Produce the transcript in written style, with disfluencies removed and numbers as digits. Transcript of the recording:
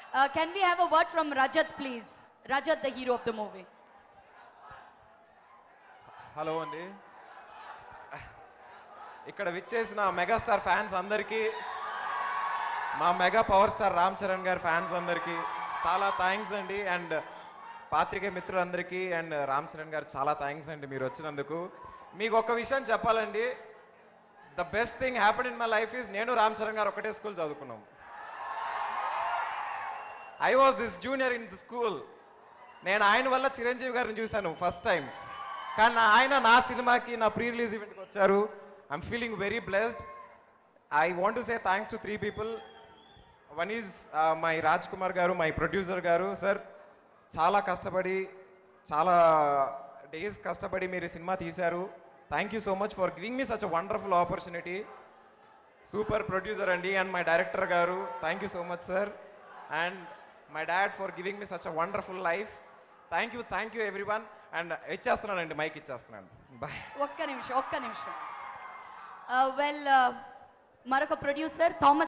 Can we have a word from Rajath, please? Rajath, the hero of the movie. Hello అండి, ఇక్కడ విచ్చేసిన megastar fans అందరికీ, మా mega power star Ram Charan గారి fans అందరికీ చాలా థ్యాంక్స్ అండి. అండ్ పాత్రికేయ మిత్రులందరికీ అండ్ రామ్ చరణ్ గారు చాలా థ్యాంక్స్ అండి మీరు వచ్చినందుకు. మీకు ఒక విషయం చెప్పాలండి, the best thing happen in my life is నేను రామ్ చరణ్ గారు ఒకటే స్కూల్ చదువుకున్నాం. I was this junior in the school. నేను ఆయన వల్ల చిరంజీవి గారిని చూశాను ఫస్ట్ టైం, కానీ ఆయన నా సినిమాకి నా ప్రీ రిలీజ్ ఈవెంట్కి వచ్చారు. I'm feeling very blessed. I want to say thanks to 3 people. One is my Raj Kumar గారు, మై ప్రొడ్యూసర్ గారు. సార్ చాలా కష్టపడి, చాలా డేస్ కష్టపడి మీరు సినిమా తీశారు. Thank you so much for giving me such a wonderful opportunity. Super producer అండి. And my director గారు, thank you so much sir. And my dad for giving me such a wonderful life. Thank you everyone. And ఇచ్చేస్తున్నానండి, mike ఇచ్చేస్తున్నాను. Bye. ఒక్క నిమిషం. Well, మరొక producer Thomas